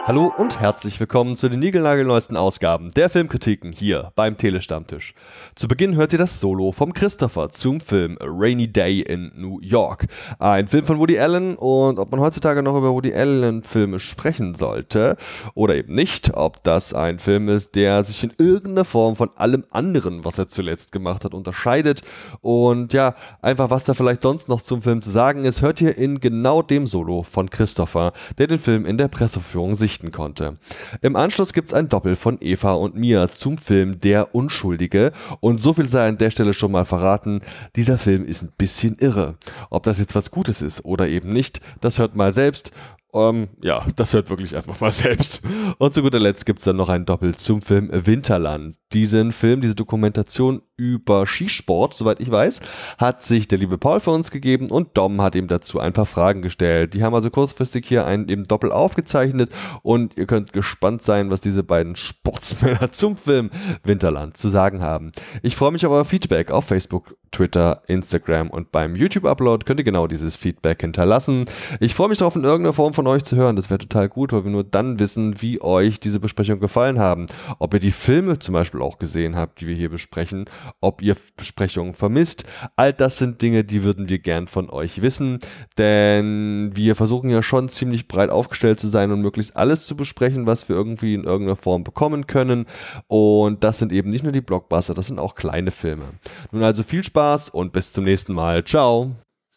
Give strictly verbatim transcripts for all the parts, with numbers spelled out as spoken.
Hallo und herzlich willkommen zu den niegelnagelneuesten Ausgaben der Filmkritiken hier beim Telestammtisch. Zu Beginn hört ihr das Solo vom Christopher zum Film A Rainy Day in New York. Ein Film von Woody Allen, und ob man heutzutage noch über Woody Allen Filme sprechen sollte oder eben nicht, ob das ein Film ist, der sich in irgendeiner Form von allem anderen, was er zuletzt gemacht hat, unterscheidet, und ja, einfach was da vielleicht sonst noch zum Film zu sagen ist, hört ihr in genau dem Solo von Christopher, der den Film in der Presseverführung sichten konnte. Im Anschluss gibt es ein Doppel von Eva und mir zum Film Der Unschuldige, und so viel sei an der Stelle schon mal verraten, dieser Film ist ein bisschen irre. Ob das jetzt was Gutes ist oder eben nicht, das hört mal selbst. Um, ja, das hört wirklich einfach mal selbst. Und zu guter Letzt gibt es dann noch ein Doppel zum Film Winterland. Diesen Film, diese Dokumentation über Skisport, soweit ich weiß, hat sich der liebe Paul für uns gegeben, und Dom hat ihm dazu ein paar Fragen gestellt. Die haben also kurzfristig hier ein eben Doppel aufgezeichnet, und ihr könnt gespannt sein, was diese beiden Sportsmänner zum Film Winterland zu sagen haben. Ich freue mich auf euer Feedback auf Facebook, Twitter, Instagram, und beim YouTube-Upload könnt ihr genau dieses Feedback hinterlassen. Ich freue mich darauf, in irgendeiner Form von euch zu hören. Das wäre total gut, weil wir nur dann wissen, wie euch diese Besprechung gefallen haben. Ob ihr die Filme zum Beispiel auch gesehen habt, die wir hier besprechen, ob ihr Besprechungen vermisst. All das sind Dinge, die würden wir gern von euch wissen, denn wir versuchen ja schon ziemlich breit aufgestellt zu sein und möglichst alles zu besprechen, was wir irgendwie in irgendeiner Form bekommen können, und das sind eben nicht nur die Blockbuster, das sind auch kleine Filme. Nun also viel Spaß und bis zum nächsten Mal. Ciao!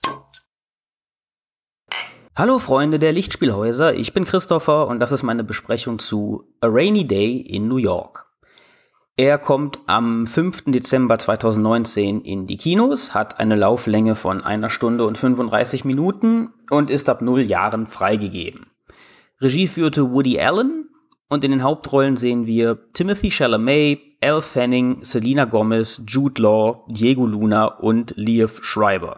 Hallo Freunde der Lichtspielhäuser, ich bin Christopher und das ist meine Besprechung zu A Rainy Day in New York. Er kommt am fünften Dezember zweitausendneunzehn in die Kinos, hat eine Lauflänge von einer Stunde und fünfunddreißig Minuten und ist ab null Jahren freigegeben. Regie führte Woody Allen, und in den Hauptrollen sehen wir Timothée Chalamet, Elle Fanning, Selena Gomez, Jude Law, Diego Luna und Liev Schreiber.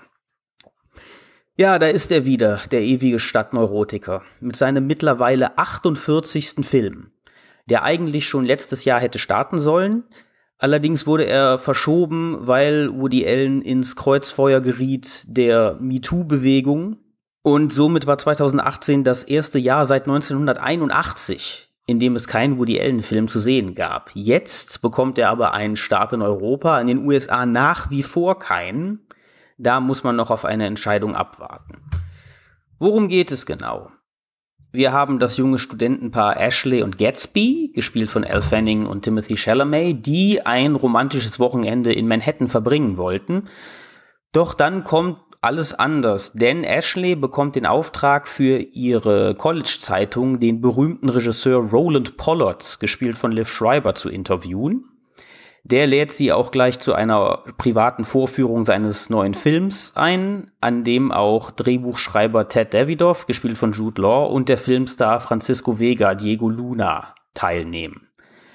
Ja, da ist er wieder, der ewige Stadtneurotiker, mit seinem mittlerweile achtundvierzigsten Film, der eigentlich schon letztes Jahr hätte starten sollen. Allerdings wurde er verschoben, weil Woody Allen ins Kreuzfeuer geriet der MeToo-Bewegung. Und somit war zweitausendachtzehn das erste Jahr seit neunzehnhunderteinundachtzig, in dem es keinen Woody Allen-Film zu sehen gab. Jetzt bekommt er aber einen Start in Europa, in den U S A nach wie vor keinen. Da muss man noch auf eine Entscheidung abwarten. Worum geht es genau? Wir haben das junge Studentenpaar Ashley und Gatsby, gespielt von Elle Fanning und Timothée Chalamet, die ein romantisches Wochenende in Manhattan verbringen wollten. Doch dann kommt alles anders, denn Ashley bekommt den Auftrag, für ihre College-Zeitung den berühmten Regisseur Roland Pollard, gespielt von Liev Schreiber, zu interviewen. Der lädt sie auch gleich zu einer privaten Vorführung seines neuen Films ein, an dem auch Drehbuchschreiber Ted Davidoff, gespielt von Jude Law, und der Filmstar Francisco Vega, Diego Luna, teilnehmen.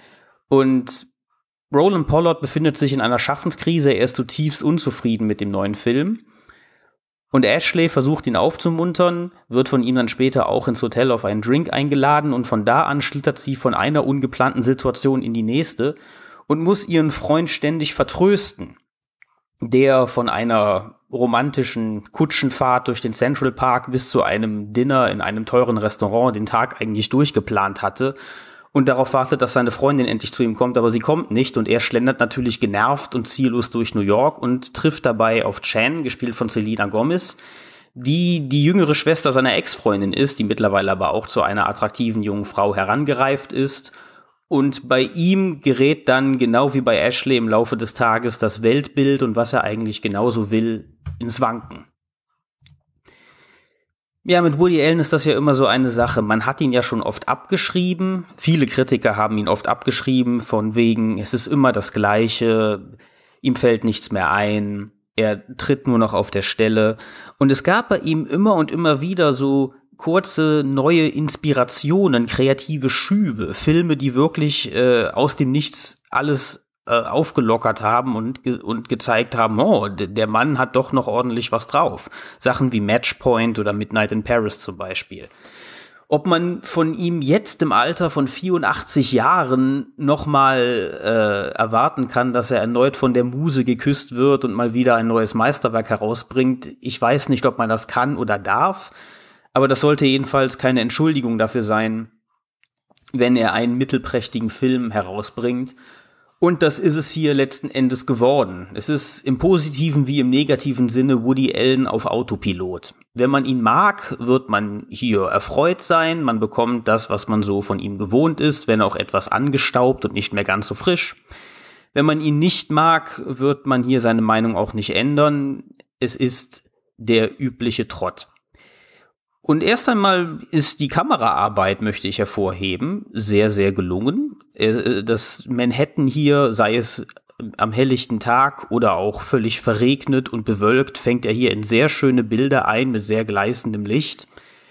Und Roland Pollard befindet sich in einer Schaffenskrise, er ist zutiefst unzufrieden mit dem neuen Film. Und Ashley versucht ihn aufzumuntern, wird von ihm dann später auch ins Hotel auf einen Drink eingeladen, und von da an schlittert sie von einer ungeplanten Situation in die nächste und muss ihren Freund ständig vertrösten, der von einer romantischen Kutschenfahrt durch den Central Park bis zu einem Dinner in einem teuren Restaurant den Tag eigentlich durchgeplant hatte und darauf wartet, dass seine Freundin endlich zu ihm kommt, aber sie kommt nicht, und er schlendert natürlich genervt und ziellos durch New York und trifft dabei auf Chan, gespielt von Selena Gomez, die die jüngere Schwester seiner Ex-Freundin ist, die mittlerweile aber auch zu einer attraktiven jungen Frau herangereift ist. Und bei ihm gerät dann, genau wie bei Ashley, im Laufe des Tages das Weltbild und was er eigentlich genauso will, ins Wanken. Ja, mit Woody Allen ist das ja immer so eine Sache. Man hat ihn ja schon oft abgeschrieben. Viele Kritiker haben ihn oft abgeschrieben, von wegen, es ist immer das Gleiche, ihm fällt nichts mehr ein, er tritt nur noch auf der Stelle. Und es gab bei ihm immer und immer wieder so kurze neue Inspirationen, kreative Schübe, Filme, die wirklich äh, aus dem Nichts alles äh, aufgelockert haben und, ge und gezeigt haben, oh, der Mann hat doch noch ordentlich was drauf. Sachen wie Matchpoint oder Midnight in Paris zum Beispiel. Ob man von ihm jetzt im Alter von vierundachtzig Jahren noch mal äh, erwarten kann, dass er erneut von der Muse geküsst wird und mal wieder ein neues Meisterwerk herausbringt, ich weiß nicht, ob man das kann oder darf. Aber das sollte jedenfalls keine Entschuldigung dafür sein, wenn er einen mittelprächtigen Film herausbringt. Und das ist es hier letzten Endes geworden. Es ist im positiven wie im negativen Sinne Woody Allen auf Autopilot. Wenn man ihn mag, wird man hier erfreut sein. Man bekommt das, was man so von ihm gewohnt ist, wenn auch etwas angestaubt und nicht mehr ganz so frisch. Wenn man ihn nicht mag, wird man hier seine Meinung auch nicht ändern. Es ist der übliche Trott. Und erst einmal ist die Kameraarbeit, möchte ich hervorheben, sehr, sehr gelungen. Das Manhattan hier, sei es am helllichten Tag oder auch völlig verregnet und bewölkt, fängt er hier in sehr schöne Bilder ein mit sehr gleißendem Licht.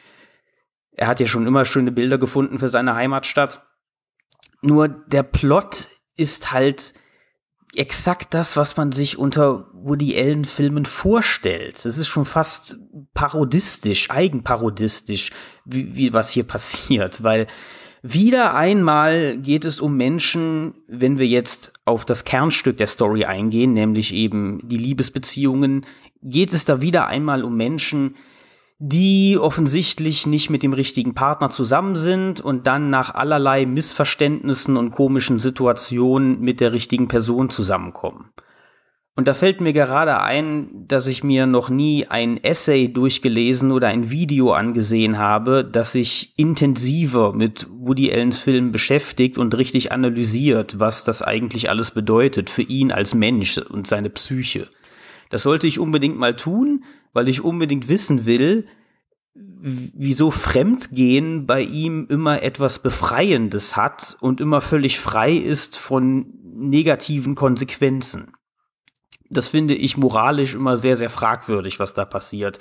Er hat ja schon immer schöne Bilder gefunden für seine Heimatstadt. Nur der Plot ist halt exakt das, was man sich unter Woody Allen-Filmen vorstellt. Es ist schon fast parodistisch, eigenparodistisch, wie, wie was hier passiert, weil wieder einmal geht es um Menschen, wenn wir jetzt auf das Kernstück der Story eingehen, nämlich eben die Liebesbeziehungen, geht es da wieder einmal um Menschen, die offensichtlich nicht mit dem richtigen Partner zusammen sind und dann nach allerlei Missverständnissen und komischen Situationen mit der richtigen Person zusammenkommen. Und da fällt mir gerade ein, dass ich mir noch nie ein Essay durchgelesen oder ein Video angesehen habe, das sich intensiver mit Woody Allens Filmen beschäftigt und richtig analysiert, was das eigentlich alles bedeutet für ihn als Mensch und seine Psyche. Das sollte ich unbedingt mal tun, weil ich unbedingt wissen will, wieso Fremdgehen bei ihm immer etwas Befreiendes hat und immer völlig frei ist von negativen Konsequenzen. Das finde ich moralisch immer sehr, sehr fragwürdig, was da passiert.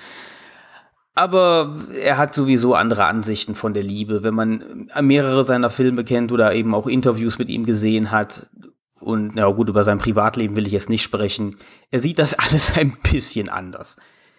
Aber er hat sowieso andere Ansichten von der Liebe. Wenn man mehrere seiner Filme kennt oder eben auch Interviews mit ihm gesehen hat, und na gut, über sein Privatleben will ich jetzt nicht sprechen, er sieht das alles ein bisschen anders.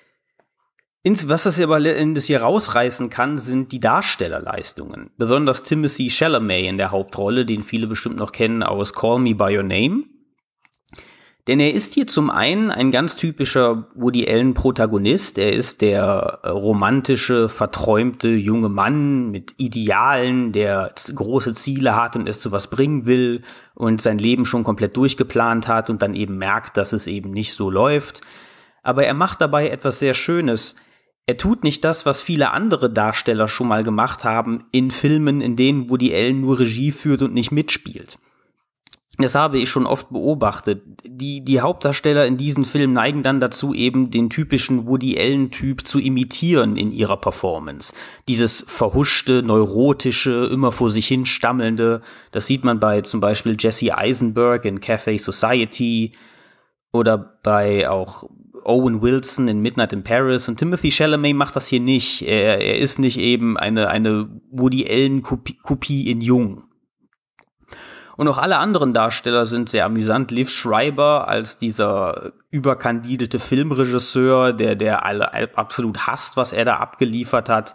Ins, was das aber das hier rausreißen kann, sind die Darstellerleistungen. Besonders Timothée Chalamet in der Hauptrolle, den viele bestimmt noch kennen aus Call Me By Your Name. Denn er ist hier zum einen ein ganz typischer Woody Allen-Protagonist. Er ist der romantische, verträumte junge Mann mit Idealen, der große Ziele hat und es zu was bringen will und sein Leben schon komplett durchgeplant hat und dann eben merkt, dass es eben nicht so läuft. Aber er macht dabei etwas sehr Schönes. Er tut nicht das, was viele andere Darsteller schon mal gemacht haben in Filmen, in denen Woody Allen nur Regie führt und nicht mitspielt. Das habe ich schon oft beobachtet. Die, die Hauptdarsteller in diesen Filmen neigen dann dazu, eben den typischen Woody Allen-Typ zu imitieren in ihrer Performance. Dieses verhuschte, neurotische, immer vor sich hin stammelnde, das sieht man bei zum Beispiel Jesse Eisenberg in Cafe Society oder bei auch Owen Wilson in Midnight in Paris. Und Timothée Chalamet macht das hier nicht. Er, er ist nicht eben eine, eine Woody Allen-Kopie in jung. Und auch alle anderen Darsteller sind sehr amüsant. Liv Schreiber als dieser überkandidelte Filmregisseur, der, der alle absolut hasst, was er da abgeliefert hat,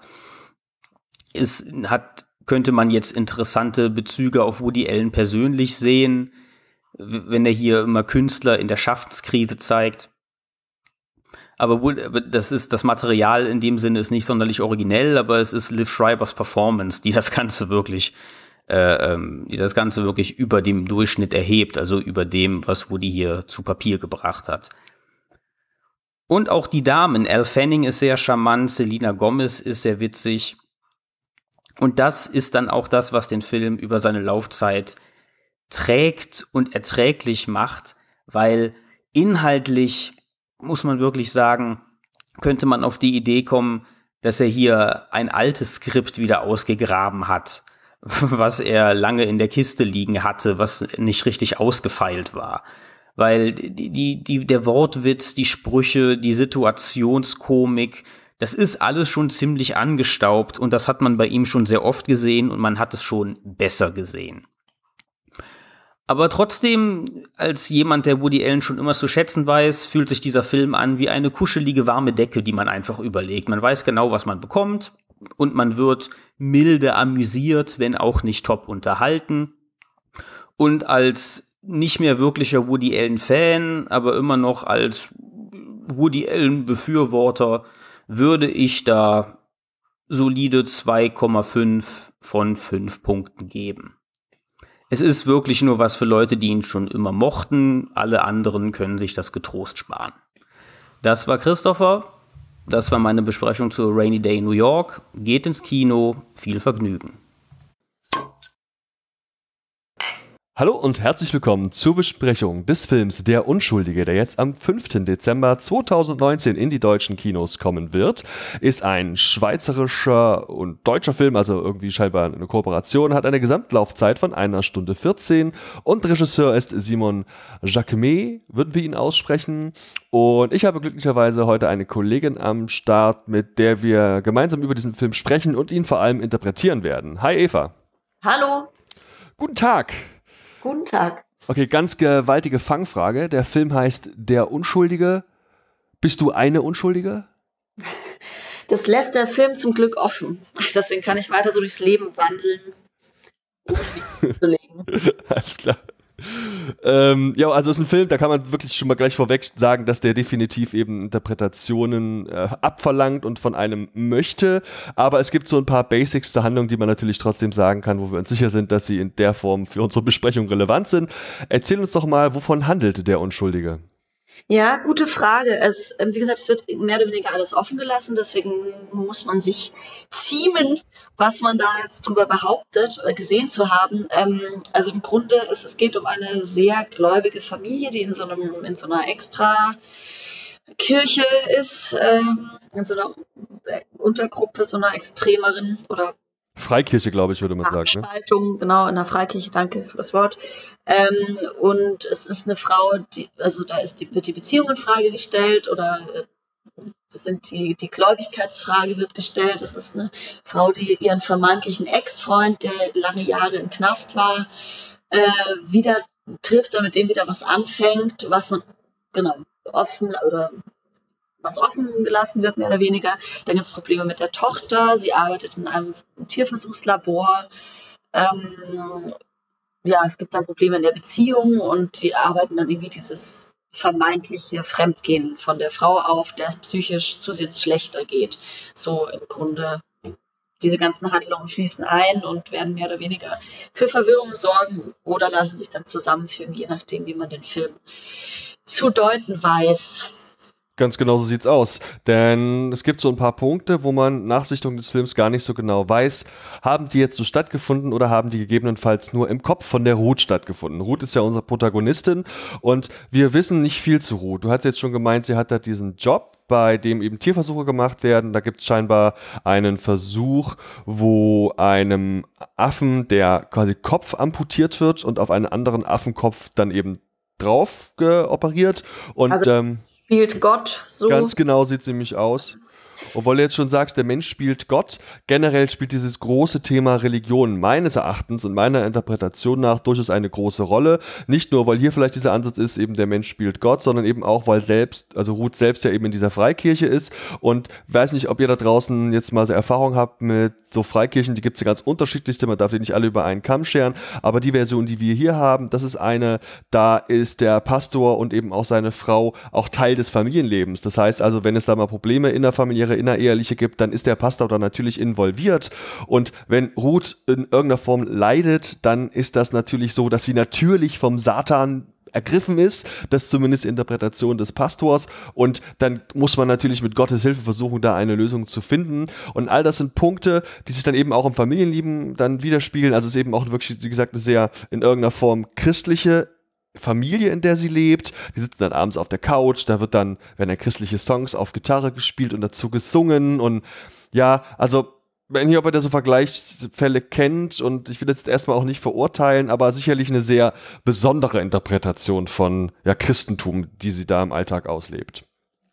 ist, hat, könnte man jetzt interessante Bezüge auf Woody Allen persönlich sehen, wenn er hier immer Künstler in der Schaffenskrise zeigt. Aber wohl, das ist, das Material in dem Sinne ist nicht sonderlich originell, aber es ist Liv Schreibers Performance, die das Ganze wirklich Äh, ähm, die das Ganze wirklich über dem Durchschnitt erhebt, also über dem, was Woody hier zu Papier gebracht hat. Und auch die Damen, Elle Fanning ist sehr charmant, Selena Gomez ist sehr witzig. Und das ist dann auch das, was den Film über seine Laufzeit trägt und erträglich macht, weil inhaltlich, muss man wirklich sagen, könnte man auf die Idee kommen, dass er hier ein altes Skript wieder ausgegraben hat, was er lange in der Kiste liegen hatte, was nicht richtig ausgefeilt war. Weil die, die, die, der Wortwitz, die Sprüche, die Situationskomik, das ist alles schon ziemlich angestaubt und das hat man bei ihm schon sehr oft gesehen und man hat es schon besser gesehen. Aber trotzdem, als jemand, der Woody Allen schon immer zu schätzen weiß, fühlt sich dieser Film an wie eine kuschelige, warme Decke, die man einfach überlegt. Man weiß genau, was man bekommt. Und man wird milde amüsiert, wenn auch nicht top unterhalten. Und als nicht mehr wirklicher Woody Allen-Fan, aber immer noch als Woody Allen-Befürworter, würde ich da solide zwei Komma fünf von fünf Punkten geben. Es ist wirklich nur was für Leute, die ihn schon immer mochten. Alle anderen können sich das getrost sparen. Das war Christopher. Das war meine Besprechung zu A Rainy Day in New York. Geht ins Kino. Viel Vergnügen. Hallo und herzlich willkommen zur Besprechung des Films Der Unschuldige, der jetzt am fünften Dezember zweitausendneunzehn in die deutschen Kinos kommen wird. Ist ein schweizerischer und deutscher Film, also irgendwie scheinbar eine Kooperation, hat eine Gesamtlaufzeit von einer Stunde vierzehn und Regisseur ist Simon Jacquemet, würden wir ihn aussprechen. Und ich habe glücklicherweise heute eine Kollegin am Start, mit der wir gemeinsam über diesen Film sprechen und ihn vor allem interpretieren werden. Hi Eva. Hallo. Guten Tag. Guten Tag. Okay, ganz gewaltige Fangfrage. Der Film heißt Der Unschuldige. Bist du eine Unschuldige? Das lässt der Film zum Glück offen. Deswegen kann ich weiter so durchs Leben wandeln, ohne mich zu legen. Alles klar. Ähm, ja, also es ist ein Film, da kann man wirklich schon mal gleich vorweg sagen, dass der definitiv eben Interpretationen äh, abverlangt und von einem möchte, aber es gibt so ein paar Basics zur Handlung, die man natürlich trotzdem sagen kann, wo wir uns sicher sind, dass sie in der Form für unsere Besprechung relevant sind. Erzähl uns doch mal, wovon handelt Der Unschuldige? Ja, gute Frage. Es, wie gesagt, es wird mehr oder weniger alles offen gelassen, deswegen muss man sich ziemen, was man da jetzt drüber behauptet, gesehen zu haben. Ähm, also im Grunde, ist, es geht um eine sehr gläubige Familie, die in so, einem, in so einer extra Kirche ist, ähm, in so einer Untergruppe, so einer extremeren oder Freikirche, glaube ich, würde man sagen. Spaltung, ne? Genau, in der Freikirche, danke für das Wort. Ähm, und es ist eine Frau, die, also da ist die, wird die Beziehung in Frage gestellt oder äh, sind die, die Gläubigkeitsfrage wird gestellt. Es ist eine Frau, die ihren vermeintlichen Ex-Freund, der lange Jahre im Knast war, äh, wieder trifft, damit dem wieder was anfängt, was man, genau, offen oder was offen gelassen wird, mehr oder weniger. Dann gibt es Probleme mit der Tochter. Sie arbeitet in einem Tierversuchslabor. Ähm, ja, es gibt dann Probleme in der Beziehung und die arbeiten dann irgendwie dieses vermeintliche Fremdgehen von der Frau auf, der es psychisch zusehends schlechter geht. So im Grunde, diese ganzen Handlungen fließen ein und werden mehr oder weniger für Verwirrung sorgen oder lassen sich dann zusammenfügen, je nachdem, wie man den Film zu deuten weiß. Ganz genau so sieht's aus, denn es gibt so ein paar Punkte, wo man nach Sichtung des Films gar nicht so genau weiß, haben die jetzt so stattgefunden oder haben die gegebenenfalls nur im Kopf von der Ruth stattgefunden. Ruth ist ja unsere Protagonistin und wir wissen nicht viel zu Ruth. Du hast jetzt schon gemeint, sie hat da diesen Job, bei dem eben Tierversuche gemacht werden. Da gibt es scheinbar einen Versuch, wo einem Affen der quasi Kopf amputiert wird und auf einen anderen Affenkopf dann eben drauf geoperiert und also ähm, spielt Gott so. Ganz genau sieht es nämlich aus. Obwohl du jetzt schon sagst, der Mensch spielt Gott, generell spielt dieses große Thema Religion meines Erachtens und meiner Interpretation nach durchaus eine große Rolle. Nicht nur, weil hier vielleicht dieser Ansatz ist, eben der Mensch spielt Gott, sondern eben auch, weil selbst, also Ruth selbst ja eben in dieser Freikirche ist und weiß nicht, ob ihr da draußen jetzt mal so Erfahrung habt mit so Freikirchen, die gibt es ja ganz unterschiedlichste, man darf die nicht alle über einen Kamm scheren, aber die Version, die wir hier haben, das ist eine, da ist der Pastor und eben auch seine Frau auch Teil des Familienlebens. Das heißt also, wenn es da mal Probleme innerfamiliäre, innereheliche gibt, dann ist der Pastor da natürlich involviert und wenn Ruth in irgendeiner Form leidet, dann ist das natürlich so, dass sie natürlich vom Satan ergriffen ist, das ist zumindest die Interpretation des Pastors und dann muss man natürlich mit Gottes Hilfe versuchen, da eine Lösung zu finden und all das sind Punkte, die sich dann eben auch im Familienleben dann widerspiegeln, also es ist eben auch wirklich, wie gesagt, eine sehr in irgendeiner Form christliche Familie, in der sie lebt, die sitzen dann abends auf der Couch, da wird dann, werden dann christliche Songs auf Gitarre gespielt und dazu gesungen und ja, also wenn ihr aber so Vergleichsfälle kennt und ich will das jetzt erstmal auch nicht verurteilen, aber sicherlich eine sehr besondere Interpretation von ja, Christentum, die sie da im Alltag auslebt.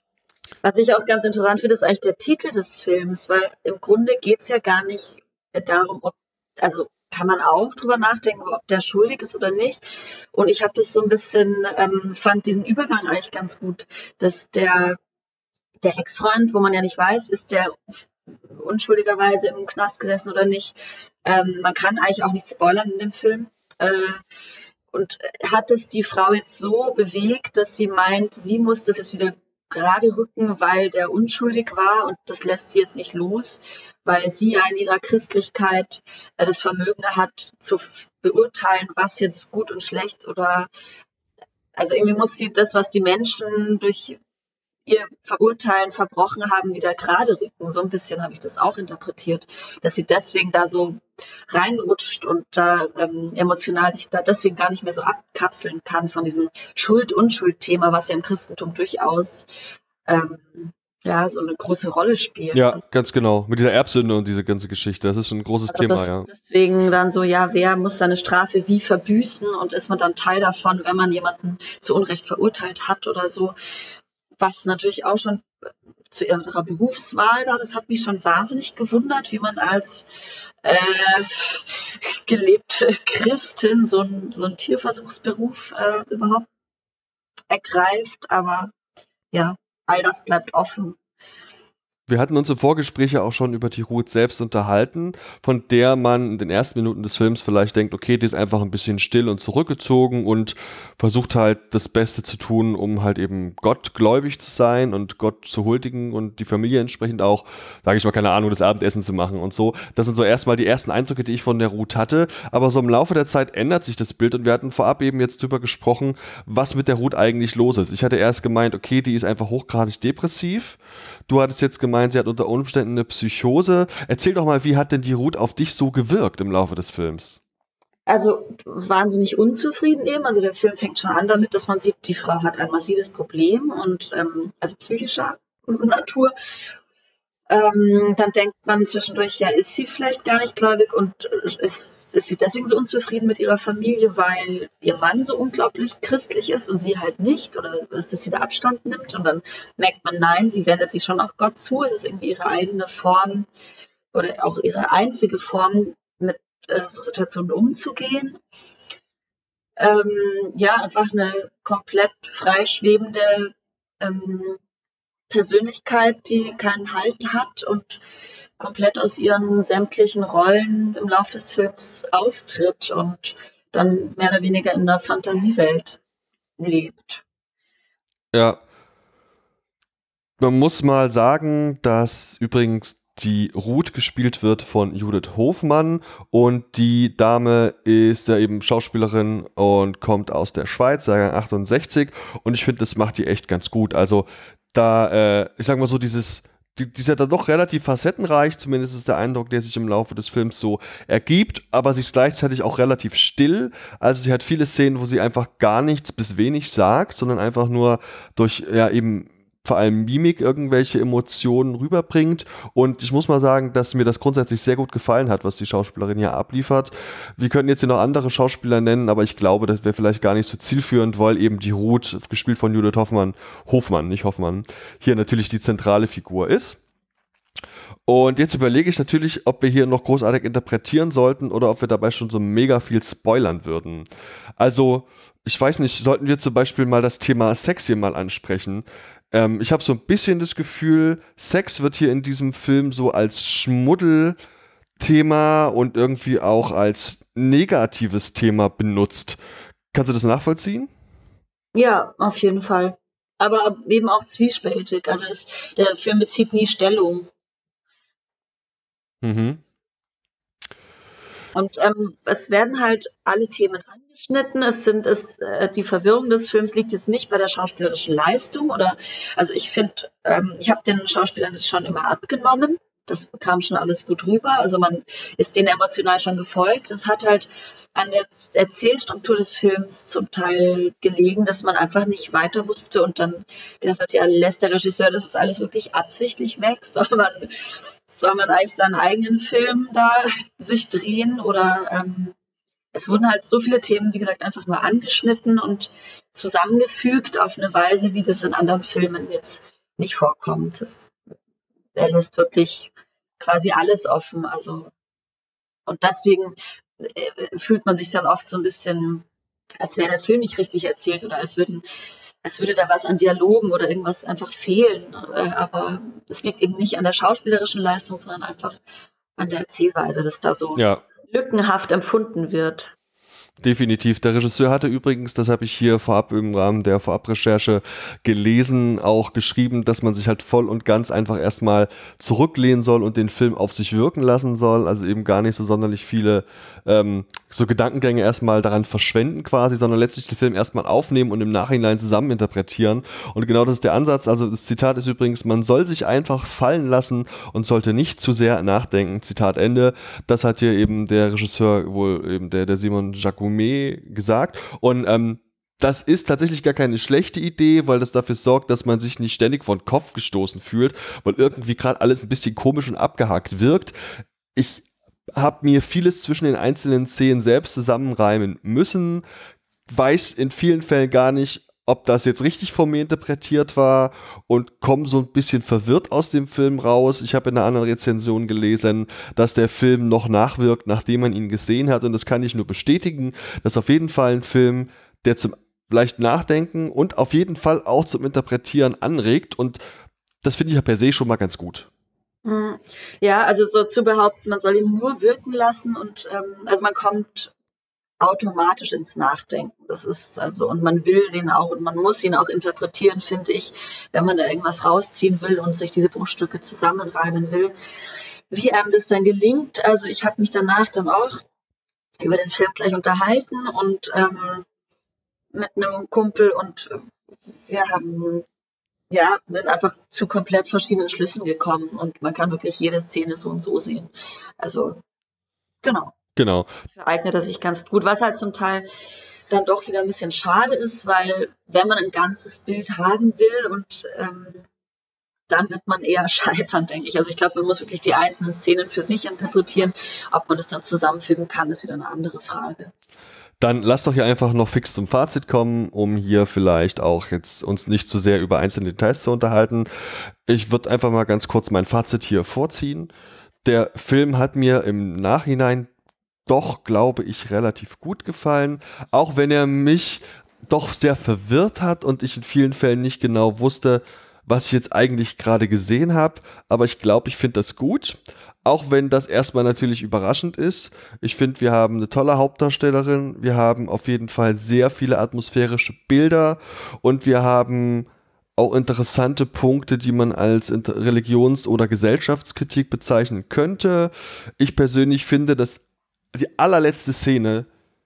Was ich auch ganz interessant finde, ist eigentlich der Titel des Films, weil im Grunde geht es ja gar nicht darum, ob, also kann man auch drüber nachdenken, ob der schuldig ist oder nicht. Und ich habe das so ein bisschen, ähm, fand diesen Übergang eigentlich ganz gut, dass der, der Ex-Freund, wo man ja nicht weiß, ist der unschuldigerweise im Knast gesessen oder nicht. Ähm, man kann eigentlich auch nicht spoilern in dem Film. Äh, und hat es die Frau jetzt so bewegt, dass sie meint, sie muss das jetzt wieder gerade rücken, weil der unschuldig war und das lässt sie jetzt nicht los, weil sie ja in ihrer Christlichkeit äh, das Vermögen hat, zu f- beurteilen, was jetzt gut und schlecht oder also irgendwie muss sie das, was die Menschen durch ihr Verurteilen verbrochen haben, wieder gerade rücken. So ein bisschen habe ich das auch interpretiert, dass sie deswegen da so reinrutscht und da ähm, emotional sich da deswegen gar nicht mehr so abkapseln kann von diesem Schuld-Unschuld-Thema, was ja im Christentum durchaus ähm, ja so eine große Rolle spielt. Ja, Also, ganz genau. Mit dieser Erbsünde und diese ganze Geschichte. Das ist schon ein großes also Thema, das ja. deswegen dann so, ja, wer muss seine Strafe wie verbüßen und ist man dann Teil davon, wenn man jemanden zu Unrecht verurteilt hat oder so. Was natürlich auch schon zu ihrer Berufswahl da, das hat mich schon wahnsinnig gewundert, wie man als äh, gelebte Christin so, ein, so einen Tierversuchsberuf äh, überhaupt ergreift. Aber ja, all das bleibt offen. Wir hatten uns im Vorgespräch ja auch schon über die Ruth selbst unterhalten, von der man in den ersten Minuten des Films vielleicht denkt, okay, die ist einfach ein bisschen still und zurückgezogen und versucht halt das Beste zu tun, um halt eben Gott gläubig zu sein und Gott zu huldigen und die Familie entsprechend auch, sage ich mal, keine Ahnung, das Abendessen zu machen und so. Das sind so erstmal die ersten Eindrücke, die ich von der Ruth hatte, aber so im Laufe der Zeit ändert sich das Bild und wir hatten vorab eben jetzt drüber gesprochen, was mit der Ruth eigentlich los ist. Ich hatte erst gemeint, okay, die ist einfach hochgradig depressiv. Du hattest jetzt gemeint, sie hat unter Umständen eine Psychose. Erzähl doch mal, wie hat denn die Ruth auf dich so gewirkt im Laufe des Films? Also wahnsinnig unzufrieden eben. Also der Film fängt schon an damit, dass man sieht, die Frau hat ein massives Problem und ähm, also psychischer Natur. Ähm, dann denkt man zwischendurch, ja, ist sie vielleicht gar nicht gläubig und ist, ist sie deswegen so unzufrieden mit ihrer Familie, weil ihr Mann so unglaublich christlich ist und sie halt nicht? Oder ist, dass sie da Abstand nimmt? Und dann merkt man, nein, sie wendet sich schon auf Gott zu. Es ist irgendwie ihre eigene Form oder auch ihre einzige Form, mit äh, so Situationen umzugehen. Ähm, ja, einfach eine komplett freischwebende ähm, Persönlichkeit, die keinen Halt hat und komplett aus ihren sämtlichen Rollen im Laufe des Films austritt und dann mehr oder weniger in einer Fantasiewelt lebt. Ja, man muss mal sagen, dass übrigens die Ruth gespielt wird von Judith Hofmann und die Dame ist ja eben Schauspielerin und kommt aus der Schweiz, Jahrgang achtundsechzig und ich finde, das macht die echt ganz gut. Also da, äh, ich sag mal so, dieses, die, die ist ja dann doch relativ facettenreich, zumindest ist der Eindruck, der sich im Laufe des Films so ergibt, aber sie ist gleichzeitig auch relativ still. Also sie hat viele Szenen, wo sie einfach gar nichts bis wenig sagt, sondern einfach nur durch, ja eben vor allem Mimik irgendwelche Emotionen rüberbringt und ich muss mal sagen, dass mir das grundsätzlich sehr gut gefallen hat, was die Schauspielerin hier abliefert. Wir könnten jetzt hier noch andere Schauspieler nennen, aber ich glaube, das wäre vielleicht gar nicht so zielführend, weil eben die Ruth, gespielt von Judith Hoffmann, Hofmann, nicht Hoffmann, hier natürlich die zentrale Figur ist. Und jetzt überlege ich natürlich, ob wir hier noch großartig interpretieren sollten oder ob wir dabei schon so mega viel spoilern würden. Also, ich weiß nicht, sollten wir zum Beispiel mal das Thema Sex hier mal ansprechen. Ähm, ich habe so ein bisschen das Gefühl, Sex wird hier in diesem Film so als Schmuddelthema und irgendwie auch als negatives Thema benutzt. Kannst du das nachvollziehen? Ja, auf jeden Fall. Aber eben auch zwiespältig. Also es, der Film bezieht nie Stellung. Mhm. Und ähm, es werden halt alle Themen angeschnitten. Es sind es äh, die Verwirrung des Films liegt jetzt nicht bei der schauspielerischen Leistung oder also ich finde, ähm, ich habe den Schauspielern das schon immer abgenommen. Das kam schon alles gut rüber. Also man ist denen emotional schon gefolgt. Es hat halt an der Erzählstruktur des Films zum Teil gelegen, dass man einfach nicht weiter wusste und dann gedacht hat, ja, lässt der Regisseur das ist alles wirklich absichtlich weg? Soll man, soll man eigentlich seinen eigenen Film da sich drehen? Oder ähm, es wurden halt so viele Themen, wie gesagt, einfach nur angeschnitten und zusammengefügt auf eine Weise, wie das in anderen Filmen jetzt nicht vorkommt. Das er lässt wirklich quasi alles offen. Also, und deswegen äh, fühlt man sich dann oft so ein bisschen, als wäre der Film nicht richtig erzählt oder als würden, als würde da was an Dialogen oder irgendwas einfach fehlen. Äh, aber es liegt eben nicht an der schauspielerischen Leistung, sondern einfach an der Erzählweise, dass da so Ja. lückenhaft empfunden wird. Definitiv. Der Regisseur hatte übrigens, das habe ich hier vorab im Rahmen der Vorabrecherche gelesen, auch geschrieben, dass man sich halt voll und ganz einfach erstmal zurücklehnen soll und den Film auf sich wirken lassen soll. Also eben gar nicht so sonderlich viele ähm, so Gedankengänge erstmal daran verschwenden quasi, sondern letztlich den Film erstmal aufnehmen und im Nachhinein zusammen interpretieren. Und genau das ist der Ansatz. Also das Zitat ist übrigens, man soll sich einfach fallen lassen und sollte nicht zu sehr nachdenken. Zitat Ende. Das hat hier eben der Regisseur, wohl eben der, der Simon Jacquemet gesagt. Und ähm, das ist tatsächlich gar keine schlechte Idee, weil das dafür sorgt, dass man sich nicht ständig vor den Kopf gestoßen fühlt, weil irgendwie gerade alles ein bisschen komisch und abgehakt wirkt. Ich habe mir vieles zwischen den einzelnen Szenen selbst zusammenreimen müssen, weiß in vielen Fällen gar nicht, ob das jetzt richtig von mir interpretiert war und komme so ein bisschen verwirrt aus dem Film raus. Ich habe in einer anderen Rezension gelesen, dass der Film noch nachwirkt, nachdem man ihn gesehen hat, und das kann ich nur bestätigen. Das ist auf jeden Fall ein Film, der zum leicht Nachdenken und auf jeden Fall auch zum Interpretieren anregt, und das finde ich ja per se schon mal ganz gut. Ja, also so zu behaupten, man soll ihn nur wirken lassen und ähm, also man kommt automatisch ins Nachdenken. Das ist also, und man will den auch und man muss ihn auch interpretieren, finde ich, wenn man da irgendwas rausziehen will und sich diese Bruchstücke zusammenreimen will. Wie einem das dann gelingt, also ich habe mich danach dann auch über den Film gleich unterhalten und ähm, mit einem Kumpel, und wir haben ja, sind einfach zu komplett verschiedenen Schlüssen gekommen und man kann wirklich jede Szene so und so sehen. Also, genau. Genau. Eignet er sich ganz gut, was halt zum Teil dann doch wieder ein bisschen schade ist, weil wenn man ein ganzes Bild haben will und ähm, dann wird man eher scheitern, denke ich. Also ich glaube, man muss wirklich die einzelnen Szenen für sich interpretieren. Ob man das dann zusammenfügen kann, ist wieder eine andere Frage. Dann lass doch hier einfach noch fix zum Fazit kommen, um hier vielleicht auch jetzt uns nicht zu sehr über einzelne Details zu unterhalten. Ich würde einfach mal ganz kurz mein Fazit hier vorziehen. Der Film hat mir im Nachhinein doch, glaube ich, relativ gut gefallen, auch wenn er mich doch sehr verwirrt hat und ich in vielen Fällen nicht genau wusste, was ich jetzt eigentlich gerade gesehen habe, aber ich glaube, ich finde das gut, auch wenn das erstmal natürlich überraschend ist. Ich finde, wir haben eine tolle Hauptdarstellerin, wir haben auf jeden Fall sehr viele atmosphärische Bilder und wir haben auch interessante Punkte, die man als Religions- oder Gesellschaftskritik bezeichnen könnte. Ich persönlich finde, dass die allerletzte Szene,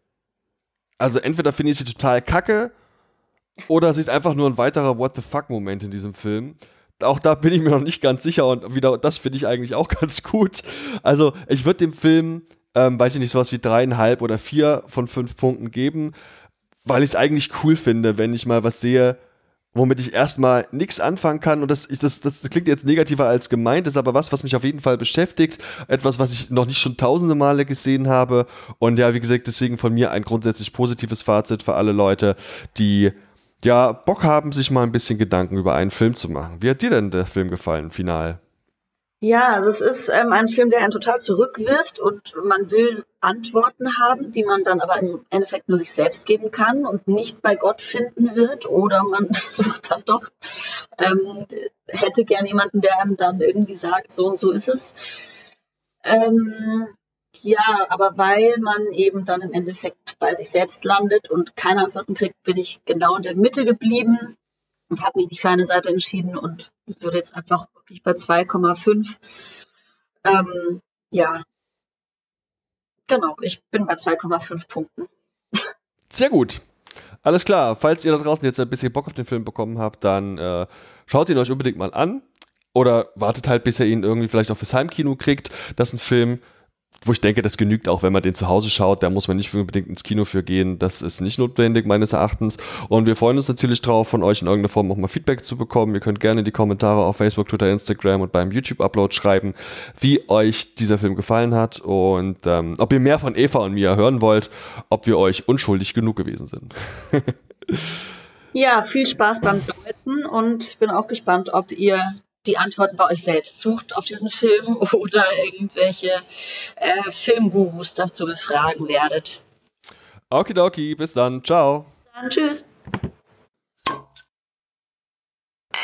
also entweder finde ich sie total kacke oder sie ist einfach nur ein weiterer What-the-fuck-Moment in diesem Film. Auch da bin ich mir noch nicht ganz sicher und wieder, das finde ich eigentlich auch ganz gut. Also ich würde dem Film, ähm, weiß ich nicht, sowas wie dreieinhalb oder vier von fünf Punkten geben, weil ich es eigentlich cool finde, wenn ich mal was sehe, womit ich erstmal nichts anfangen kann, und das, ich, das, das, das klingt jetzt negativer als gemeint, ist aber was, was mich auf jeden Fall beschäftigt, etwas, was ich noch nicht schon tausende Male gesehen habe, und ja, wie gesagt, deswegen von mir ein grundsätzlich positives Fazit für alle Leute, die ja Bock haben, sich mal ein bisschen Gedanken über einen Film zu machen. Wie hat dir denn der Film gefallen, final? Ja, also es ist ähm, ein Film, der einen total zurückwirft und man will Antworten haben, die man dann aber im Endeffekt nur sich selbst geben kann und nicht bei Gott finden wird, oder man sucht dann doch, ähm, hätte gern jemanden, der einem dann irgendwie sagt, so und so ist es. Ähm, ja, aber weil man eben dann im Endeffekt bei sich selbst landet und keine Antworten kriegt, bin ich genau in der Mitte geblieben und habe mich nicht für eine Seite entschieden und würde jetzt einfach wirklich bei zwei Komma fünf. Ähm, ja, genau, ich bin bei zwei Komma fünf Punkten. Sehr gut. Alles klar. Falls ihr da draußen jetzt ein bisschen Bock auf den Film bekommen habt, dann äh, schaut ihn euch unbedingt mal an. Oder wartet halt, bis ihr ihn irgendwie vielleicht auch fürs Heimkino kriegt. Das ist ein Film, wo ich denke, das genügt auch, wenn man den zu Hause schaut. Da muss man nicht unbedingt ins Kino für gehen. Das ist nicht notwendig, meines Erachtens. Und wir freuen uns natürlich drauf, von euch in irgendeiner Form auch mal Feedback zu bekommen. Ihr könnt gerne in die Kommentare auf Facebook, Twitter, Instagram und beim YouTube-Upload schreiben, wie euch dieser Film gefallen hat und ähm, ob ihr mehr von Eva und mir hören wollt, ob wir euch unschuldig genug gewesen sind. Ja, viel Spaß beim Deuten und bin auch gespannt, ob ihr die Antworten bei euch selbst sucht auf diesen Film oder irgendwelche äh, Filmgurus dazu befragen werdet. Okidoki, bis dann. Ciao. Dann tschüss.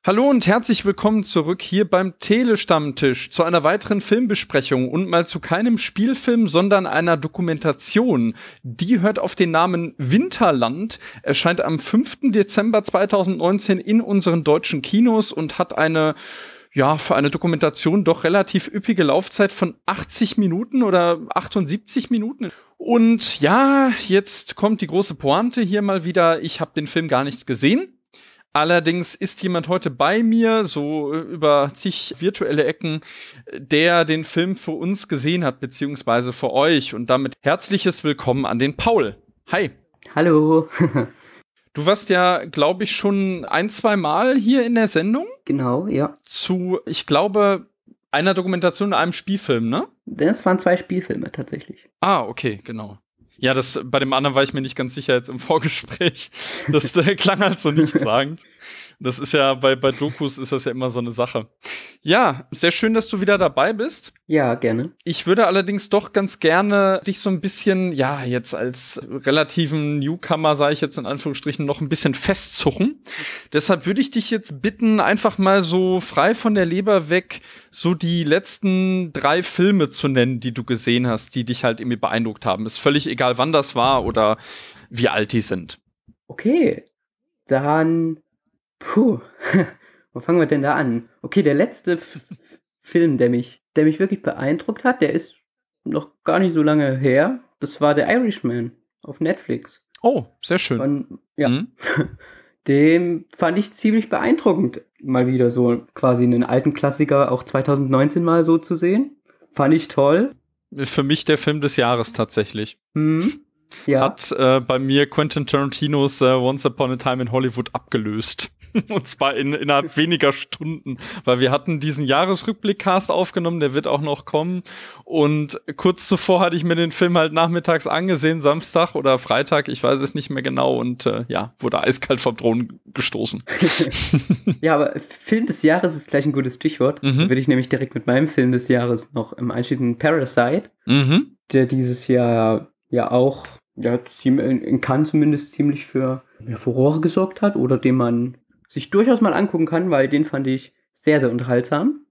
Hallo und herzlich willkommen zurück hier beim Telestammtisch zu einer weiteren Filmbesprechung und mal zu keinem Spielfilm, sondern einer Dokumentation. Die hört auf den Namen Winterland, erscheint am fünften Dezember zweitausendneunzehn in unseren deutschen Kinos und hat eine, ja, für eine Dokumentation doch relativ üppige Laufzeit von achtzig Minuten oder achtundsiebzig Minuten. Und ja, jetzt kommt die große Pointe hier mal wieder. Ich habe den Film gar nicht gesehen. Allerdings ist jemand heute bei mir, so über zig virtuelle Ecken, der den Film für uns gesehen hat, beziehungsweise für euch. Und damit herzliches Willkommen an den Paul. Hi. Hallo. Du warst ja, glaube ich, schon ein, zwei Mal hier in der Sendung. Genau, ja. Zu, ich glaube, einer Dokumentation, einem Spielfilm, ne? Das waren zwei Spielfilme tatsächlich. Ah, okay, genau. Ja, das, bei dem anderen war ich mir nicht ganz sicher jetzt im Vorgespräch. Das äh, klang halt so nichtssagend. Das ist ja, bei, bei Dokus ist das ja immer so eine Sache. Ja, sehr schön, dass du wieder dabei bist. Ja, gerne. Ich würde allerdings doch ganz gerne dich so ein bisschen, ja, jetzt als relativen Newcomer, sage ich jetzt in Anführungsstrichen, noch ein bisschen festzuchen. Deshalb würde ich dich jetzt bitten, einfach mal so frei von der Leber weg so die letzten drei Filme zu nennen, die du gesehen hast, die dich halt irgendwie beeindruckt haben. Ist völlig egal, wann das war oder wie alt die sind. Okay, dann, puh, wo fangen wir denn da an? Okay, der letzte F- Film, der mich, der mich wirklich beeindruckt hat, der ist noch gar nicht so lange her. Das war The Irishman auf Netflix. Oh, sehr schön. Und, ja, Mhm. den fand ich ziemlich beeindruckend, mal wieder so quasi einen alten Klassiker auch zweitausendneunzehn mal so zu sehen. Fand ich toll. Für mich der Film des Jahres tatsächlich. Hm. Ja. Hat äh, bei mir Quentin Tarantinos äh, Once Upon a Time in Hollywood abgelöst. Und zwar in, innerhalb weniger Stunden. Weil wir hatten diesen Jahresrückblick-Cast aufgenommen, der wird auch noch kommen. Und kurz zuvor hatte ich mir den Film halt nachmittags angesehen, Samstag oder Freitag, ich weiß es nicht mehr genau. Und äh, ja, wurde eiskalt vom Thron gestoßen. Ja, aber Film des Jahres ist gleich ein gutes Stichwort. Mhm. Da würde ich nämlich direkt mit meinem Film des Jahres noch im Anschließend Parasite, Mhm. der dieses Jahr ja auch ja, ziem- in in Cannes zumindest ziemlich für ja, Furore gesorgt hat oder den man sich durchaus mal angucken kann, weil den fand ich sehr, sehr unterhaltsam.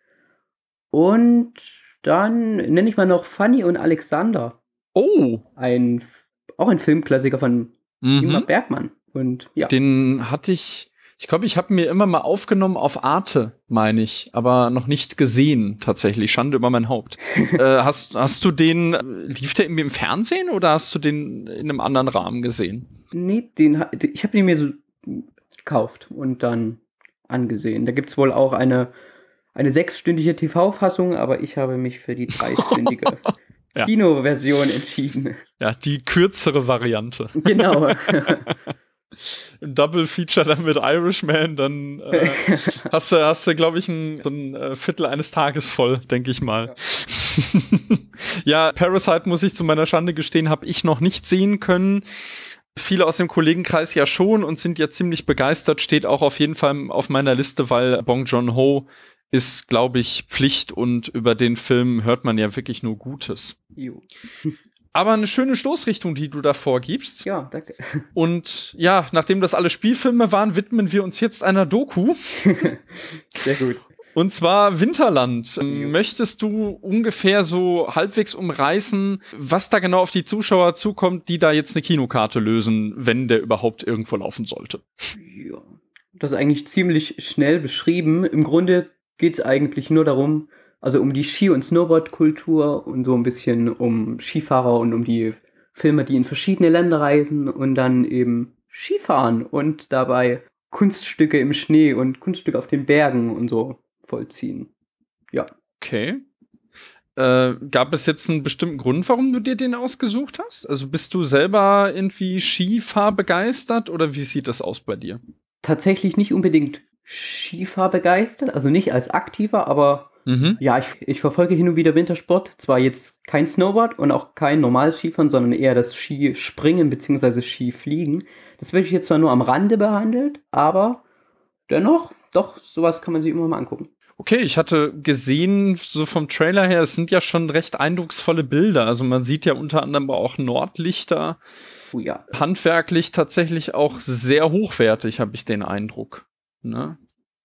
Und dann nenne ich mal noch Fanny und Alexander. Oh. Ein, auch ein Filmklassiker von Ingmar Mhm. Bergman. Und ja, Den hatte ich, ich glaube, ich habe mir immer mal aufgenommen auf Arte, meine ich, aber noch nicht gesehen, tatsächlich. Schande über mein Haupt. äh, hast, hast du den, äh, lief der irgendwie im Fernsehen oder hast du den in einem anderen Rahmen gesehen? nee, den, ha- ich habe den mir so gekauft und dann angesehen. Da gibt es wohl auch eine, eine sechsstündige T V-Fassung, aber ich habe mich für die dreistündige Ja. Kinoversion entschieden. Ja, die kürzere Variante. Genau. Im Double Feature dann mit Irishman, dann äh, hast du, hast du, glaube ich, ein, so ein äh, Viertel eines Tages voll, denke ich mal. Ja. Ja, Parasite, muss ich zu meiner Schande gestehen, habe ich noch nicht sehen können. Viele aus dem Kollegenkreis ja schon und sind ja ziemlich begeistert, steht auch auf jeden Fall auf meiner Liste, weil Bong Joon-ho ist, glaube ich, Pflicht und über den Film hört man ja wirklich nur Gutes. Jo. Aber eine schöne Stoßrichtung, die du da vorgibst. Ja, danke. Und ja, nachdem das alle Spielfilme waren, widmen wir uns jetzt einer Doku. Sehr gut. Und zwar Winterland. Ähm, Jo. Möchtest du ungefähr so halbwegs umreißen, was da genau auf die Zuschauer zukommt, die da jetzt eine Kinokarte lösen, wenn der überhaupt irgendwo laufen sollte? Ja. Das ist eigentlich ziemlich schnell beschrieben. Im Grunde geht es eigentlich nur darum, also um die Ski- und Snowboard-Kultur und so ein bisschen um Skifahrer und um die Filme, die in verschiedene Länder reisen und dann eben Skifahren und dabei Kunststücke im Schnee und Kunststücke auf den Bergen und so vollziehen. Ja. Okay. Äh, gab es jetzt einen bestimmten Grund, warum du dir den ausgesucht hast? Also bist du selber irgendwie Skifahrbegeistert oder wie sieht das aus bei dir? Tatsächlich nicht unbedingt Skifahrbegeistert, also nicht als Aktiver, aber Mhm. ja, ich, ich verfolge hin und wieder Wintersport. Zwar jetzt kein Snowboard und auch kein normales Skifahren, sondern eher das Skispringen bzw. Skifliegen. Das wird jetzt zwar nur am Rande behandelt, aber dennoch, doch, sowas kann man sich immer mal angucken. Okay, ich hatte gesehen, so vom Trailer her, es sind ja schon recht eindrucksvolle Bilder. Also man sieht ja unter anderem auch Nordlichter. Oh ja. Handwerklich tatsächlich auch sehr hochwertig, habe ich den Eindruck. Ne?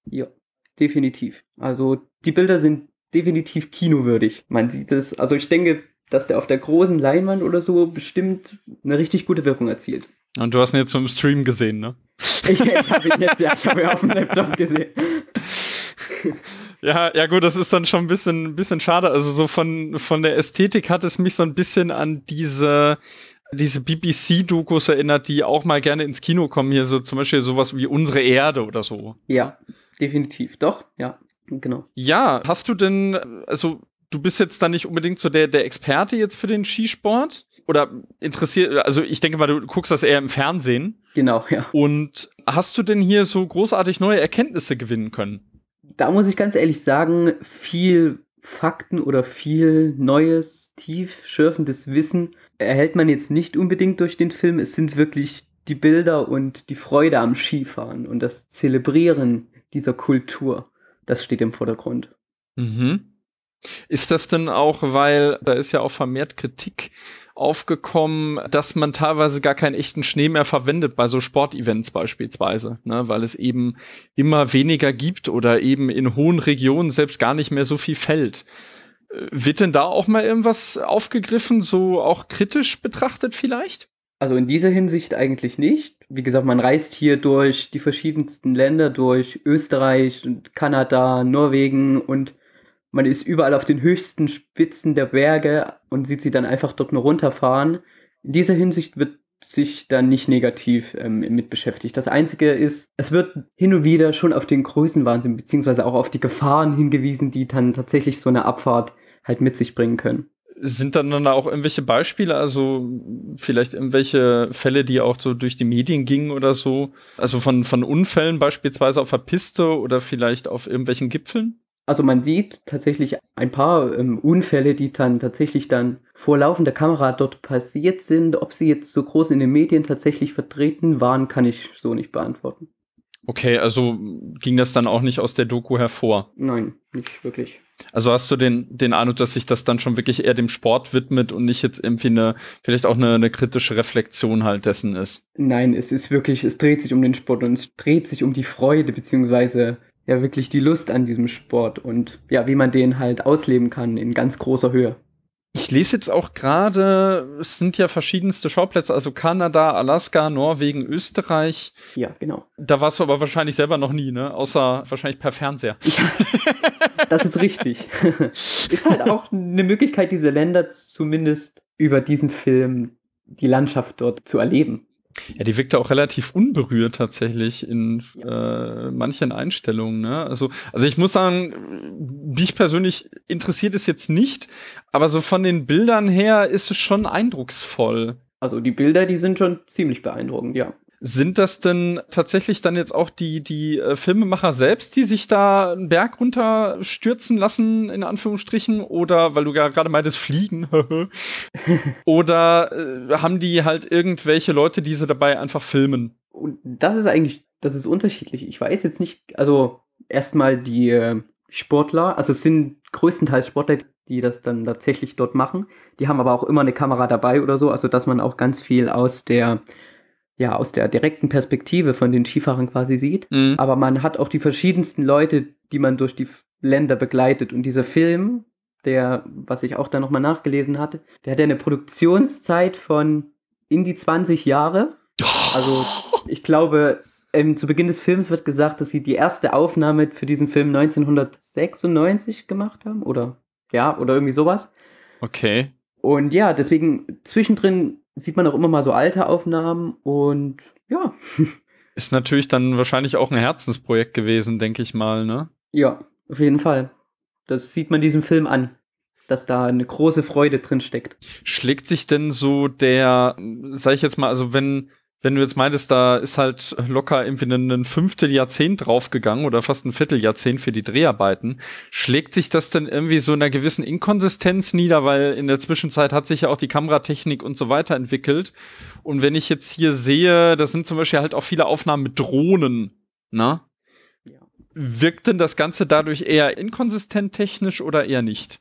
Ja, definitiv. Also die Bilder sind definitiv kinowürdig. Man sieht es, also ich denke, dass der auf der großen Leinwand oder so bestimmt eine richtig gute Wirkung erzielt. Und du hast ihn jetzt so im Stream gesehen, ne? Ich, ich habe ihn jetzt, ja, ich habe ihn auf dem Laptop gesehen. Ja, ja gut, das ist dann schon ein bisschen, ein bisschen schade. Also so von, von der Ästhetik hat es mich so ein bisschen an diese, diese B B C-Dokus erinnert, die auch mal gerne ins Kino kommen. Hier so zum Beispiel sowas wie Unsere Erde oder so. Ja, definitiv. Doch, ja, genau. Ja, hast du denn, also du bist jetzt da nicht unbedingt so der, der Experte jetzt für den Skisport? Oder interessiert, also ich denke mal, du guckst das eher im Fernsehen. Genau, ja. Und hast du denn hier so großartig neue Erkenntnisse gewinnen können? Da muss ich ganz ehrlich sagen, viel Fakten oder viel neues, tiefschürfendes Wissen erhält man jetzt nicht unbedingt durch den Film. Es sind wirklich die Bilder und die Freude am Skifahren und das Zelebrieren dieser Kultur. Das steht im Vordergrund. Mhm. Ist das denn auch, weil da ist ja auch vermehrt Kritik aufgekommen, dass man teilweise gar keinen echten Schnee mehr verwendet bei so Sportevents beispielsweise, ne? Weil es eben immer weniger gibt oder eben in hohen Regionen selbst gar nicht mehr so viel fällt. Wird denn da auch mal irgendwas aufgegriffen, so auch kritisch betrachtet vielleicht? Also in dieser Hinsicht eigentlich nicht. Wie gesagt, man reist hier durch die verschiedensten Länder, durch Österreich, Kanada, Norwegen und man ist überall auf den höchsten Spitzen der Berge und sieht sie dann einfach dort nur runterfahren. In dieser Hinsicht wird sich dann nicht negativ ähm, mit beschäftigt. Das Einzige ist, es wird hin und wieder schon auf den Größenwahnsinn beziehungsweise auch auf die Gefahren hingewiesen, die dann tatsächlich so eine Abfahrt halt mit sich bringen können. Sind dann dann auch irgendwelche Beispiele, also vielleicht irgendwelche Fälle, die auch so durch die Medien gingen oder so? Also von, von Unfällen beispielsweise auf der Piste oder vielleicht auf irgendwelchen Gipfeln? Also man sieht tatsächlich ein paar ähm, Unfälle, die dann tatsächlich dann vor laufender Kamera dort passiert sind. Ob sie jetzt so groß in den Medien tatsächlich vertreten waren, kann ich so nicht beantworten. Okay, also ging das dann auch nicht aus der Doku hervor? Nein, nicht wirklich. Also hast du den, den Eindruck, dass sich das dann schon wirklich eher dem Sport widmet und nicht jetzt irgendwie eine, vielleicht auch eine, eine kritische Reflexion halt dessen ist? Nein, es ist wirklich, es dreht sich um den Sport und es dreht sich um die Freude, beziehungsweise ja wirklich die Lust an diesem Sport und ja, wie man den halt ausleben kann in ganz großer Höhe. Ich lese jetzt auch gerade, es sind ja verschiedenste Schauplätze, also Kanada, Alaska, Norwegen, Österreich. Ja, genau. Da warst du aber wahrscheinlich selber noch nie, ne? Außer wahrscheinlich per Fernseher. Das ist richtig. Ist halt auch eine Möglichkeit, diese Länder zumindest über diesen Film, die Landschaft dort zu erleben. Ja, die wirkte auch relativ unberührt tatsächlich in äh, manchen Einstellungen, ne? Also, also ich muss sagen, mich persönlich interessiert es jetzt nicht, aber so von den Bildern her ist es schon eindrucksvoll. Also die Bilder, die sind schon ziemlich beeindruckend, ja. Sind das denn tatsächlich dann jetzt auch die, die äh, Filmemacher selbst, die sich da einen Berg runterstürzen lassen, in Anführungsstrichen? Oder, weil du ja gerade meintest, fliegen. Oder äh, haben die halt irgendwelche Leute, die sie dabei einfach filmen? Und das ist eigentlich, das ist unterschiedlich. Ich weiß jetzt nicht, also erstmal die äh, Sportler, also es sind größtenteils Sportler, die das dann tatsächlich dort machen. Die haben aber auch immer eine Kamera dabei oder so, also dass man auch ganz viel aus der ja, aus der direkten Perspektive von den Skifahrern quasi sieht. Mhm. Aber man hat auch die verschiedensten Leute, die man durch die Länder begleitet. Und dieser Film, der, was ich auch da nochmal nachgelesen hatte, der hat ja eine Produktionszeit von in die zwanzig Jahre. Also ich glaube, ähm, zu Beginn des Films wird gesagt, dass sie die erste Aufnahme für diesen Film neunzehnhundertsechsundneunzig gemacht haben. Oder ja, oder irgendwie sowas. Okay. Und ja, deswegen zwischendrin sieht man auch immer mal so alte Aufnahmen und ja. Ist natürlich dann wahrscheinlich auch ein Herzensprojekt gewesen, denke ich mal, ne? Ja, auf jeden Fall. Das sieht man diesem Film an, dass da eine große Freude drin steckt. Schlägt sich denn so der, sag ich jetzt mal, also wenn wenn du jetzt meintest, da ist halt locker irgendwie ein, ein Fünfteljahrzehnt draufgegangen oder fast ein Vierteljahrzehnt für die Dreharbeiten, schlägt sich das denn irgendwie so in einer gewissen Inkonsistenz nieder, weil in der Zwischenzeit hat sich ja auch die Kameratechnik und so weiter entwickelt. Und wenn ich jetzt hier sehe, das sind zum Beispiel halt auch viele Aufnahmen mit Drohnen, ne? Ja. Wirkt denn das Ganze dadurch eher inkonsistent technisch oder eher nicht?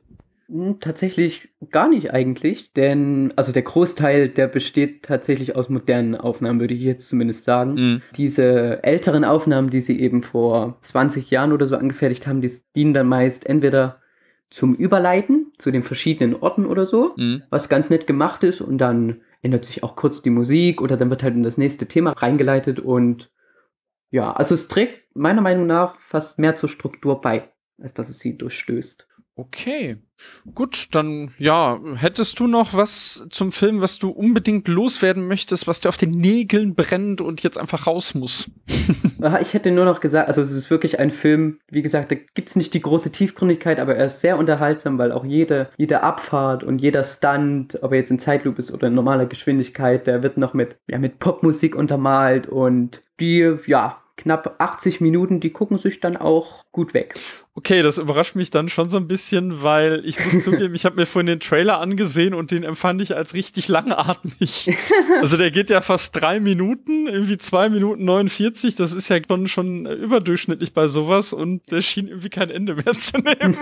Tatsächlich gar nicht eigentlich, denn also der Großteil, der besteht tatsächlich aus modernen Aufnahmen, würde ich jetzt zumindest sagen. Mhm. Diese älteren Aufnahmen, die sie eben vor zwanzig Jahren oder so angefertigt haben, die dienen dann meist entweder zum Überleiten zu den verschiedenen Orten oder so, mhm. was ganz nett gemacht ist, und dann ändert sich auch kurz die Musik oder dann wird halt in das nächste Thema reingeleitet, und ja, also es trägt meiner Meinung nach fast mehr zur Struktur bei, als dass es sie durchstößt. Okay, gut, dann ja, hättest du noch was zum Film, was du unbedingt loswerden möchtest, was dir auf den Nägeln brennt und jetzt einfach raus muss? Ich hätte nur noch gesagt, also es ist wirklich ein Film, wie gesagt, da gibt es nicht die große Tiefgründigkeit, aber er ist sehr unterhaltsam, weil auch jede, jede Abfahrt und jeder Stunt, ob er jetzt in Zeitlupe ist oder in normaler Geschwindigkeit, der wird noch mit, ja, mit Popmusik untermalt, und die, ja, knapp achtzig Minuten, die gucken sich dann auch gut weg. Okay, das überrascht mich dann schon so ein bisschen, weil ich muss zugeben, ich habe mir vorhin den Trailer angesehen und den empfand ich als richtig langatmig. Also der geht ja fast drei Minuten, irgendwie zwei Minuten neunundvierzig, das ist ja schon, schon überdurchschnittlich bei sowas, und der schien irgendwie kein Ende mehr zu nehmen.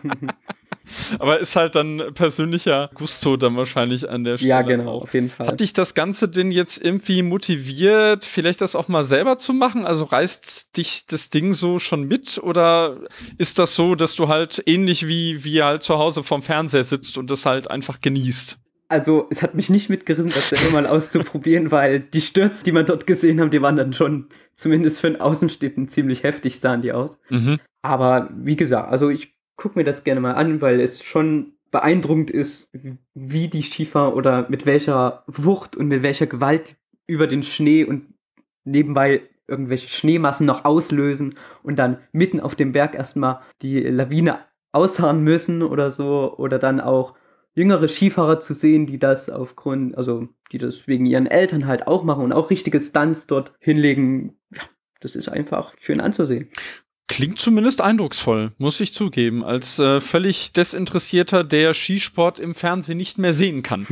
Aber ist halt dann persönlicher Gusto dann wahrscheinlich an der Stelle. Ja, genau, auch. Auf jeden Fall. Hat dich das Ganze denn jetzt irgendwie motiviert, vielleicht das auch mal selber zu machen? Also reißt dich das Ding so schon mit, oder ist das so, dass du halt ähnlich wie, wie halt zu Hause vorm Fernseher sitzt und das halt einfach genießt? Also es hat mich nicht mitgerissen, das selber mal auszuprobieren, weil die Stürze, die man dort gesehen haben, die waren dann schon, zumindest für einen Außenstehenden, ziemlich heftig sahen die aus. Mhm. Aber wie gesagt, also ich guck mir das gerne mal an, weil es schon beeindruckend ist, wie die Skifahrer oder mit welcher Wucht und mit welcher Gewalt über den Schnee und nebenbei irgendwelche Schneemassen noch auslösen und dann mitten auf dem Berg erstmal die Lawine ausharren müssen oder so, oder dann auch jüngere Skifahrer zu sehen, die das aufgrund, also die das wegen ihren Eltern halt auch machen und auch richtige Stunts dort hinlegen. Ja, das ist einfach schön anzusehen. Klingt zumindest eindrucksvoll, muss ich zugeben, als äh, völlig Desinteressierter, der Skisport im Fernsehen nicht mehr sehen kann.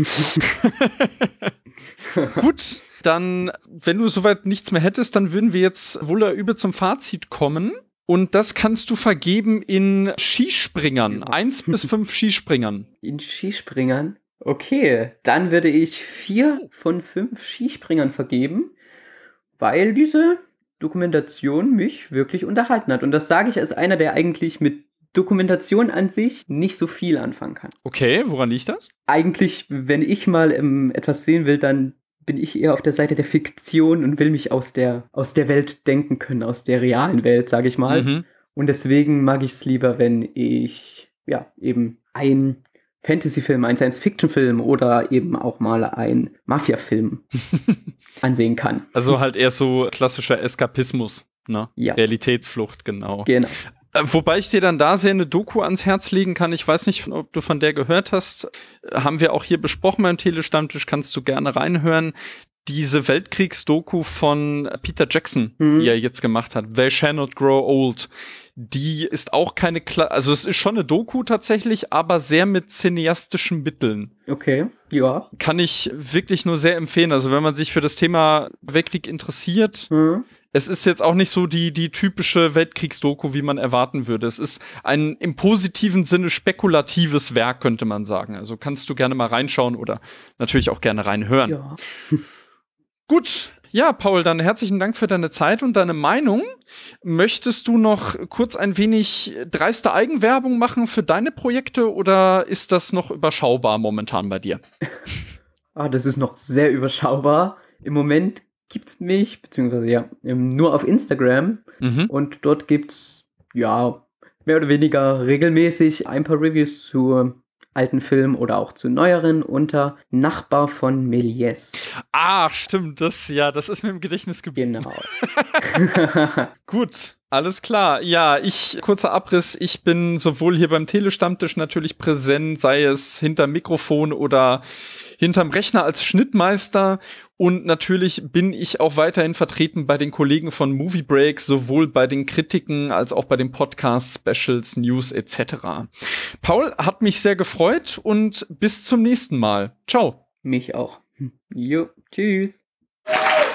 Gut, dann, wenn du soweit nichts mehr hättest, dann würden wir jetzt wohl oder übel zum Fazit kommen. Und das kannst du vergeben in Skispringern. Eins bis fünf Skispringern. In Skispringern? Okay, dann würde ich vier von fünf Skispringern vergeben, weil diese Dokumentation mich wirklich unterhalten hat. Und das sage ich als einer, der eigentlich mit Dokumentation an sich nicht so viel anfangen kann. Okay, woran liegt das? Eigentlich, wenn ich mal ähm, etwas sehen will, dann bin ich eher auf der Seite der Fiktion und will mich aus der, aus der Welt denken können, aus der realen Welt, sage ich mal. Mhm. Und deswegen mag ich es lieber, wenn ich ja eben ein Fantasy-Film, ein Science-Fiction-Film oder eben auch mal ein Mafia-Film ansehen kann. Also halt eher so klassischer Eskapismus, ne? Ja. Realitätsflucht, genau. Genau. Äh, wobei ich dir dann da sehr eine Doku ans Herz legen kann. Ich weiß nicht, ob du von der gehört hast. Haben wir auch hier besprochen beim Telestammtisch, kannst du gerne reinhören. Diese Weltkriegsdoku von Peter Jackson, mhm. die er jetzt gemacht hat, They Shall Not Grow Old, die ist auch keine, Kla- also es ist schon eine Doku tatsächlich, aber sehr mit cineastischen Mitteln. Okay, ja. Kann ich wirklich nur sehr empfehlen. Also wenn man sich für das Thema Weltkrieg interessiert, mhm. es ist jetzt auch nicht so die, die typische Weltkriegsdoku, wie man erwarten würde. Es ist ein im positiven Sinne spekulatives Werk, könnte man sagen. Also kannst du gerne mal reinschauen oder natürlich auch gerne reinhören. Ja. Gut, ja, Paul, dann herzlichen Dank für deine Zeit und deine Meinung. Möchtest du noch kurz ein wenig dreiste Eigenwerbung machen für deine Projekte oder ist das noch überschaubar momentan bei dir? Ah, das ist noch sehr überschaubar. Im Moment gibt's mich, beziehungsweise ja, nur auf Instagram, mhm. und dort gibt's ja mehr oder weniger regelmäßig ein paar Reviews zu alten Filmen oder auch zu neueren unter Nachbar von Méliès. Ah, stimmt, das, ja, das ist mir im Gedächtnis geblieben. Genau. Gut, alles klar. Ja, ich, kurzer Abriss, ich bin sowohl hier beim Telestammtisch natürlich präsent, sei es hinterm Mikrofon oder hinterm Rechner als Schnittmeister, und natürlich bin ich auch weiterhin vertreten bei den Kollegen von Movie Break, sowohl bei den Kritiken als auch bei den Podcasts, Specials, News et cetera. Paul, hat mich sehr gefreut und bis zum nächsten Mal. Ciao. Mich auch. Jo, tschüss.